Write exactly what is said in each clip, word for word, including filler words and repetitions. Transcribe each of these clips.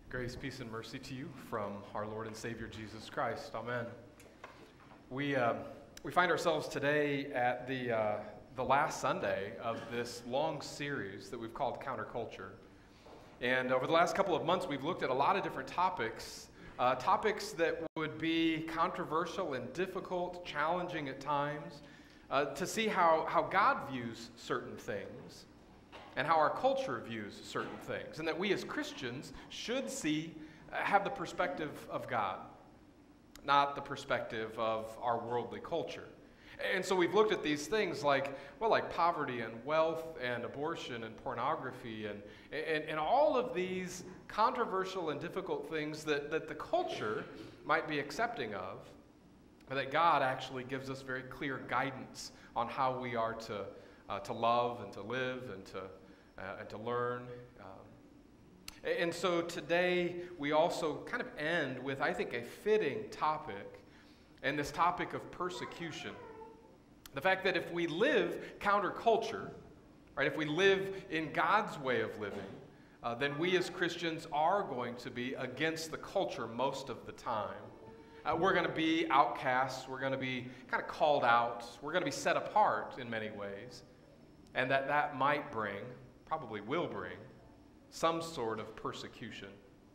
Grace, peace, and mercy to you from our Lord and Savior Jesus Christ. Amen. We uh, we find ourselves today at the uh, the last Sunday of this long series that we've called Counterculture. And over the last couple of months, we've looked at a lot of different topics, uh, topics that would be controversial and difficult, challenging at times, uh, to see how, how God views certain things and how our culture views certain things, and that we as Christians should see, uh, have the perspective of God, not the perspective of our worldly culture. And so we've looked at these things like, well, like poverty and wealth and abortion and pornography and, and, and all of these controversial and difficult things that, that the culture might be accepting of, but that God actually gives us very clear guidance on how we are to, uh, to love and to live and to, uh, and to learn. Um, and so today we also kind of end with, I think, a fitting topic, and this topic of persecution. The fact that if we live counterculture, right, if we live in God's way of living, uh, then we as Christians are going to be against the culture most of the time. Uh, we're going to be outcasts. We're going to be kind of called out. We're going to be set apart in many ways. And that that might bring, probably will bring, some sort of persecution.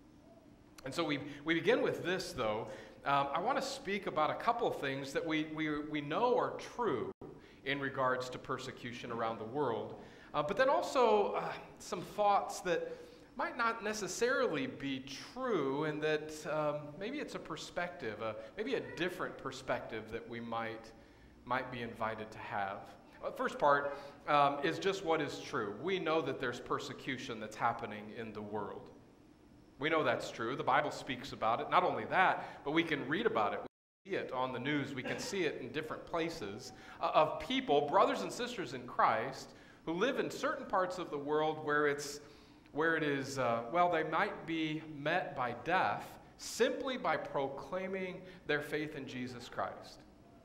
And so we, we begin with this, though. Um, I want to speak about a couple of things that we, we, we know are true in regards to persecution around the world, uh, but then also uh, some thoughts that might not necessarily be true, and that um, maybe it's a perspective, uh, maybe a different perspective that we might, might be invited to have. The first part um, is just what is true. We know that there's persecution that's happening in the world. We know that's true. The Bible speaks about it. Not only that, but we can read about it. We see it on the news. We can see it in different places uh, of people, brothers and sisters in Christ, who live in certain parts of the world where it's, where it is, uh, well, they might be met by death simply by proclaiming their faith in Jesus Christ.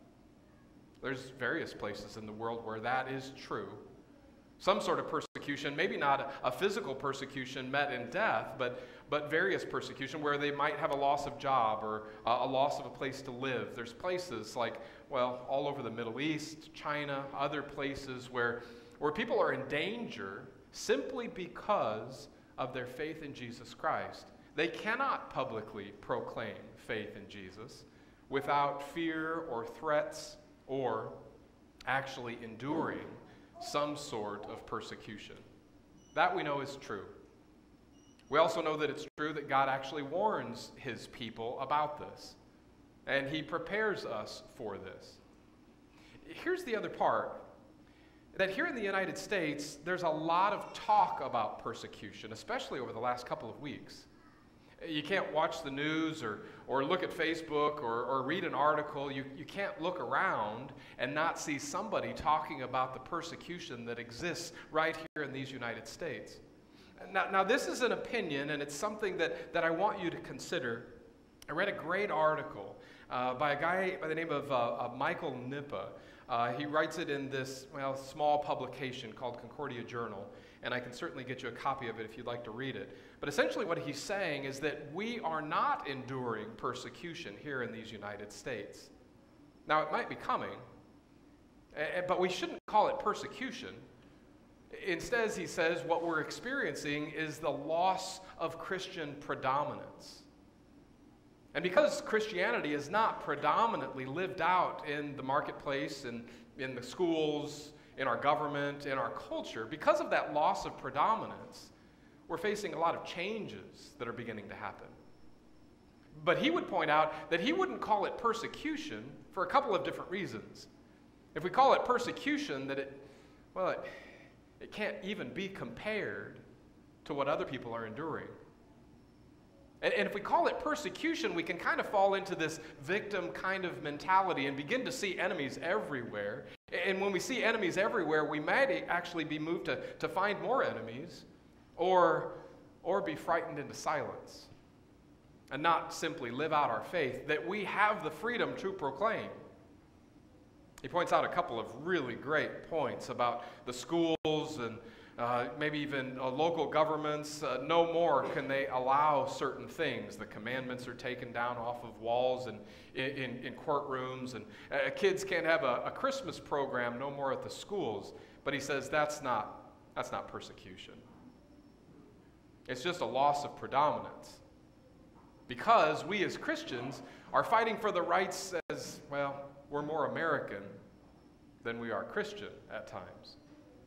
There's various places in the world where that is true. Some sort of persecution, maybe not a physical persecution met in death, but, but various persecution where they might have a loss of job or uh, a loss of a place to live. There's places like, well, all over the Middle East, China, other places where, where people are in danger simply because of their faith in Jesus Christ. They cannot publicly proclaim faith in Jesus without fear or threats or actually enduring some sort of persecution. That we know is true. We also know that it's true that God actually warns his people about this, and he prepares us for this. Here's the other part, that here in the United States, there's a lot of talk about persecution, especially over the last couple of weeks. You can't watch the news or, or look at Facebook or, or read an article. You, you can't look around and not see somebody talking about the persecution that exists right here in these United States. Now, now this is an opinion, and it's something that, that I want you to consider. I read a great article uh, by a guy by the name of uh, uh, Michael Nipa. Uh, he writes it in this, well, small publication called Concordia Journal, and I can certainly get you a copy of it if you'd like to read it. But essentially what he's saying is that we are not enduring persecution here in these United States. Now, it might be coming, but we shouldn't call it persecution. Instead, he says, what we're experiencing is the loss of Christian predominance. And because Christianity is not predominantly lived out in the marketplace and in the schools, in our government, in our culture, because of that loss of predominance, we're facing a lot of changes that are beginning to happen. But he would point out that he wouldn't call it persecution for a couple of different reasons. If we call it persecution, that it, well, it, it can't even be compared to what other people are enduring. And, and if we call it persecution, we can kind of fall into this victim kind of mentality and begin to see enemies everywhere. And when we see enemies everywhere, we might actually be moved to, to find more enemies or, or be frightened into silence and not simply live out our faith that we have the freedom to proclaim. He points out a couple of really great points about the schools and uh, maybe even uh, local governments, uh, no more can they allow certain things. The commandments are taken down off of walls and in, in courtrooms, and uh, kids can't have a, a Christmas program no more at the schools. But he says that's not, that's not persecution. It's just a loss of predominance. Because we as Christians are fighting for the rights as, well, we're more American than we are Christian at times.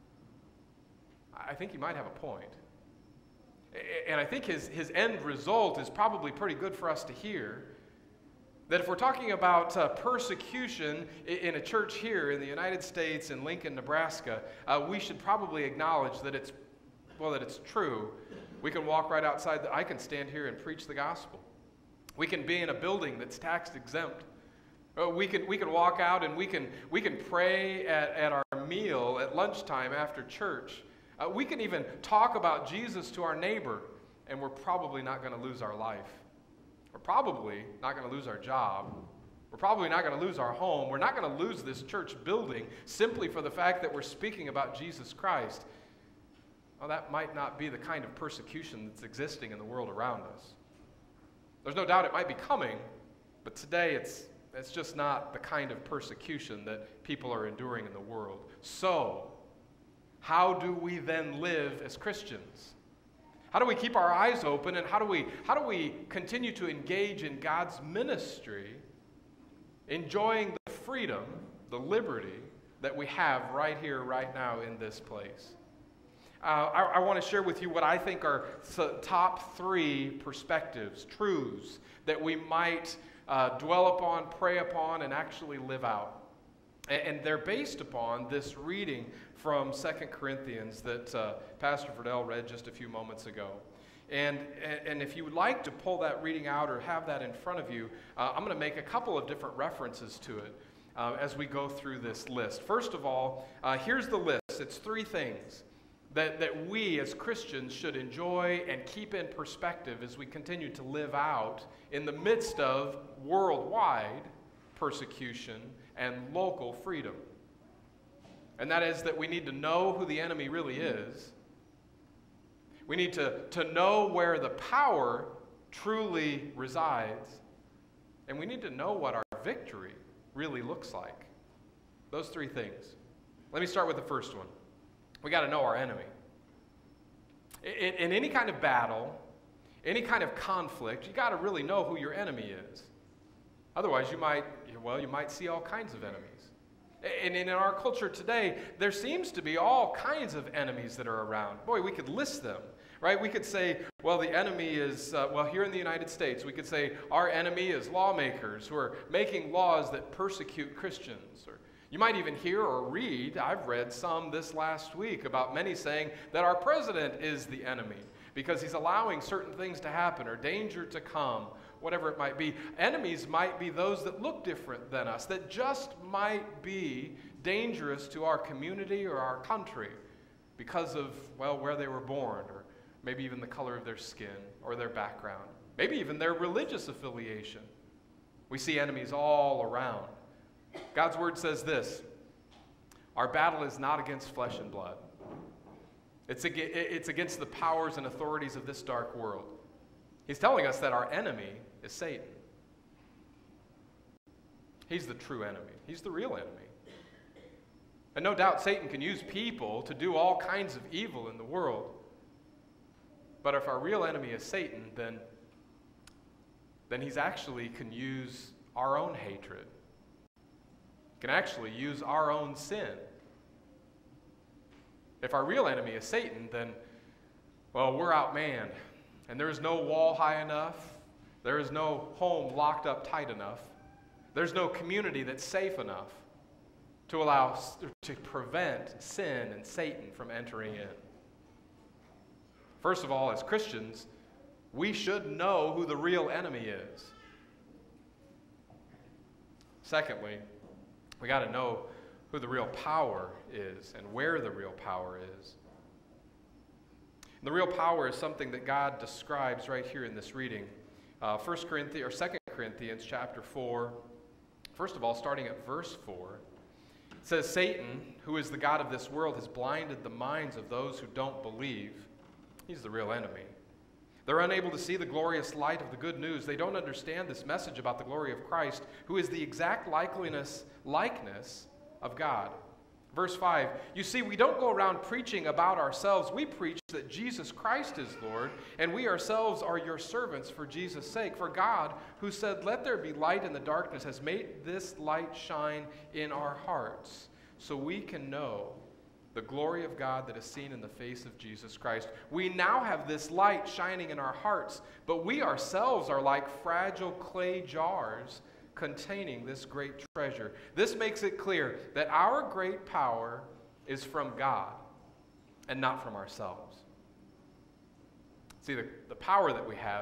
I think he might have a point. And I think his, his end result is probably pretty good for us to hear. That if we're talking about uh, persecution in a church here in the United States, in Lincoln, Nebraska, uh, we should probably acknowledge that it's, well, that it's true. We can walk right outside. The, I can stand here and preach the gospel. We can be in a building that's tax exempt. Uh, we can we can walk out and we can we can pray at, at our meal at lunchtime after church. Uh, we can even talk about Jesus to our neighbor, and we're probably not going to lose our life. We're probably not going to lose our job. We're probably not going to lose our home. We're not going to lose this church building simply for the fact that we're speaking about Jesus Christ. Well, that might not be the kind of persecution that's existing in the world around us. There's no doubt it might be coming, but today it's, it's just not the kind of persecution that people are enduring in the world. So, how do we then live as Christians? How do we keep our eyes open, and how do we, how do we continue to engage in God's ministry, enjoying the freedom, the liberty that we have right here, right now in this place? Uh, I, I want to share with you what I think are the top three perspectives, truths that we might uh, dwell upon, pray upon, and actually live out. And, and they're based upon this reading from Second Corinthians that uh, Pastor Verdell read just a few moments ago. And, and if you would like to pull that reading out or have that in front of you, uh, I'm going to make a couple of different references to it uh, as we go through this list. First of all, uh, here's the list. It's three things that, that we as Christians should enjoy and keep in perspective as we continue to live out in the midst of worldwide persecution and local freedom. And that is that we need to know who the enemy really is. We need to, to know where the power truly resides. And we need to know what our victory really looks like. Those three things. Let me start with the first one. We got to know our enemy. In, in any kind of battle, any kind of conflict, you got to really know who your enemy is. Otherwise, you might, well, you might see all kinds of enemies. And in our culture today, there seems to be all kinds of enemies that are around. Boy, we could list them, right? We could say, well, the enemy is, uh, well, here in the United States, we could say our enemy is lawmakers who are making laws that persecute Christians. Or you might even hear or read, I've read some this last week about many saying that our president is the enemy because he's allowing certain things to happen or danger to come, whatever it might be. Enemies might be those that look different than us, that just might be dangerous to our community or our country because of, well, where they were born, or maybe even the color of their skin or their background, maybe even their religious affiliation. We see enemies all around. God's word says this: our battle is not against flesh and blood. It's ag- it's against the powers and authorities of this dark world. He's telling us that our enemy is Satan. He's the true enemy. He's the real enemy. And no doubt Satan can use people to do all kinds of evil in the world. But if our real enemy is Satan, then, then he's actually can use our own hatred. Can actually use our own sin. If our real enemy is Satan, then, well, we're outmanned. And there is no wall high enough. There is no home locked up tight enough. There's no community that's safe enough to allow, to prevent sin and Satan from entering in. First of all, as Christians, we should know who the real enemy is. Secondly, we got to know who the real power is and where the real power is. And the real power is something that God describes right here in this reading. Uh, First Corinthians or Second Corinthians chapter four. First of all, starting at verse four, It says, Satan, who is the god of this world, has blinded the minds of those who don't believe. He's the real enemy. They're unable to see the glorious light of the good news. They don't understand this message about the glory of Christ, who is the exact likeliness, likeness of God. Verse five, you see, we don't go around preaching about ourselves. We preach that Jesus Christ is Lord, and we ourselves are your servants for Jesus' sake. For God, who said, let there be light in the darkness, has made this light shine in our hearts, so we can know the glory of God that is seen in the face of Jesus Christ. We now have this light shining in our hearts, but we ourselves are like fragile clay jars containing this great treasure. This makes it clear that our great power is from God and not from ourselves. See, the, the power that we have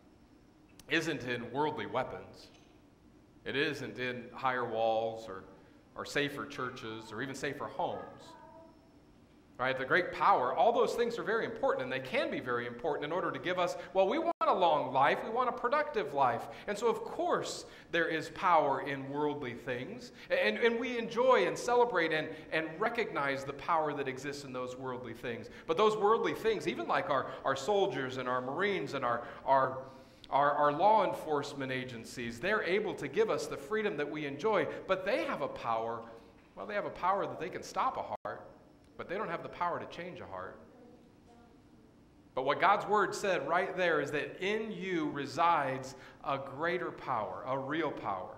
isn't in worldly weapons. It isn't in higher walls or, or safer churches or even safer homes. Right? The great power, all those things are very important, and they can be very important in order to give us, well, we want a long life, we want a productive life. And so, of course, there is power in worldly things, and, and we enjoy and celebrate and, and recognize the power that exists in those worldly things. But those worldly things, even like our, our soldiers and our Marines and our, our, our, our law enforcement agencies, they're able to give us the freedom that we enjoy, but they have a power, well, they have a power that they can stop a heart. But they don't have the power to change a heart. But what God's word said right there is that in you resides a greater power, a real power.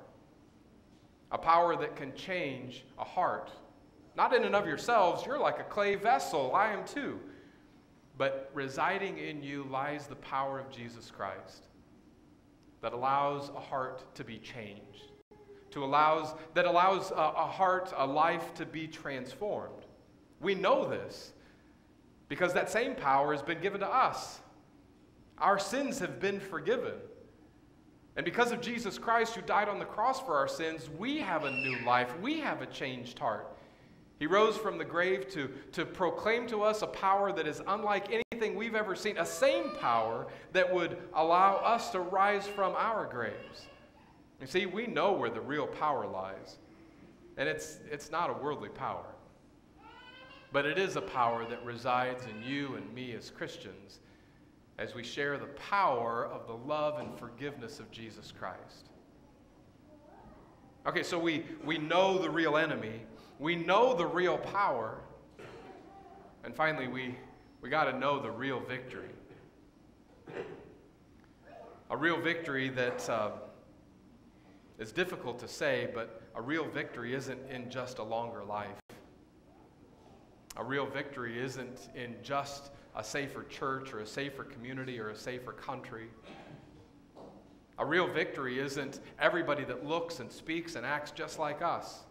A power that can change a heart. Not in and of yourselves, you're like a clay vessel, I am too. But residing in you lies the power of Jesus Christ that allows a heart to be changed. To allows, that allows a, a heart, a life to be transformed. We know this because that same power has been given to us. Our sins have been forgiven. And because of Jesus Christ who died on the cross for our sins, we have a new life. We have a changed heart. He rose from the grave to, to proclaim to us a power that is unlike anything we've ever seen, a same power that would allow us to rise from our graves. You see, we know where the real power lies, and it's, it's not a worldly power. But it is a power that resides in you and me as Christians as we share the power of the love and forgiveness of Jesus Christ. Okay, so we, we know the real enemy. We know the real power. And finally, we, we got to know the real victory. A real victory that uh, is difficult to say, but a real victory isn't in just a longer life. A real victory isn't in just a safer church or a safer community or a safer country. A real victory isn't everybody that looks and speaks and acts just like us.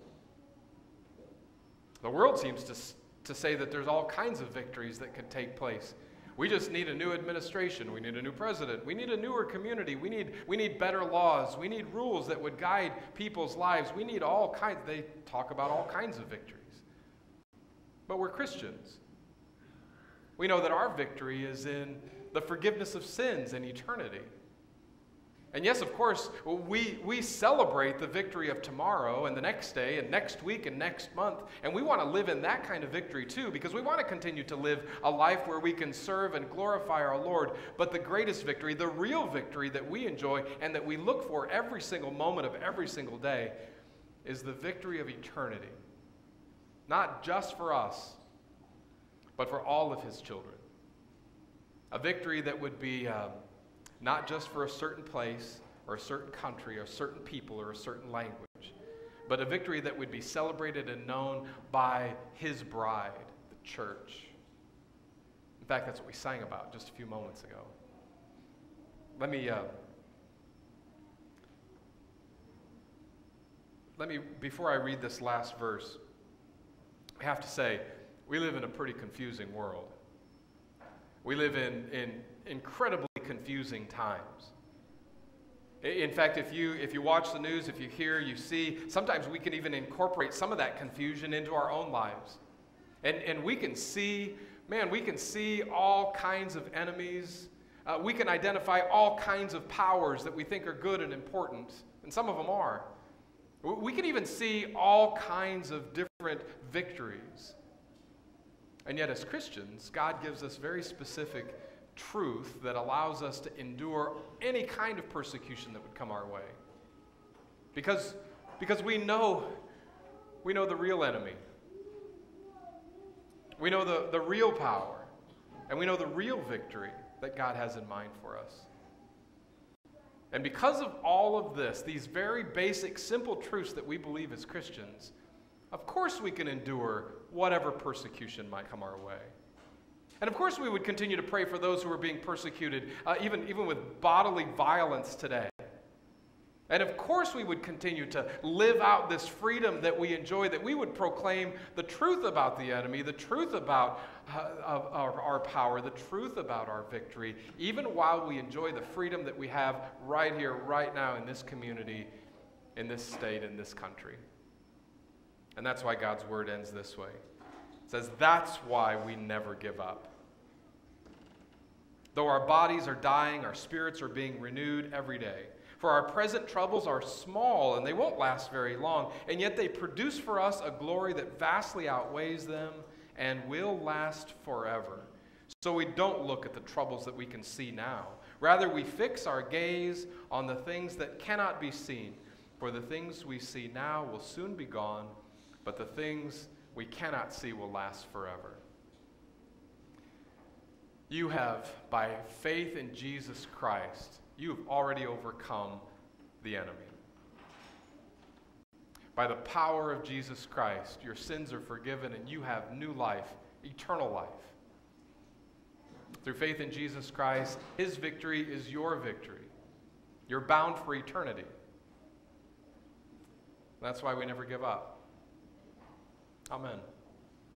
The world seems to, to say that there's all kinds of victories that could take place. We just need a new administration. We need a new president. We need a newer community. We need, we need better laws. We need rules that would guide people's lives. We need all kinds. They talk about all kinds of victories. But we're Christians. We know that our victory is in the forgiveness of sins and eternity. And yes, of course, we, we celebrate the victory of tomorrow and the next day and next week and next month. And we want to live in that kind of victory too, because we want to continue to live a life where we can serve and glorify our Lord. But the greatest victory, the real victory that we enjoy and that we look for every single moment of every single day is the victory of eternity. Not just for us, but for all of his children. A victory that would be um, not just for a certain place or a certain country or a certain people or a certain language, but a victory that would be celebrated and known by his bride, the church. In fact, that's what we sang about just a few moments ago. Let me, uh, let me, before I read this last verse, I have to say, we live in a pretty confusing world. We live in, in incredibly confusing times. In fact, if you, if you watch the news, if you hear, you see, sometimes we can even incorporate some of that confusion into our own lives. And, and we can see, man, we can see all kinds of enemies. Uh, we can identify all kinds of powers that we think are good and important, and some of them are. We can even see all kinds of different victories. And yet as Christians, God gives us very specific truth that allows us to endure any kind of persecution that would come our way. Because, because we know, we know the real enemy. We know the, the real power. And we know the real victory that God has in mind for us. And because of all of this, these very basic, simple truths that we believe as Christians, of course we can endure whatever persecution might come our way. And of course we would continue to pray for those who are being persecuted, uh, even, even with bodily violence today. And of course we would continue to live out this freedom that we enjoy, that we would proclaim the truth about the enemy, the truth about uh, of our, our power, the truth about our victory, even while we enjoy the freedom that we have right here, right now in this community, in this state, in this country. And that's why God's word ends this way. It says, that's why we never give up. Though our bodies are dying, our spirits are being renewed every day. For our present troubles are small, and they won't last very long, and yet they produce for us a glory that vastly outweighs them and will last forever. So we don't look at the troubles that we can see now. Rather, we fix our gaze on the things that cannot be seen. For the things we see now will soon be gone, but the things we cannot see will last forever. You have, by faith in Jesus Christ, you have already overcome the enemy. By the power of Jesus Christ, your sins are forgiven and you have new life, eternal life. Through faith in Jesus Christ, his victory is your victory. You're bound for eternity. That's why we never give up. Amen.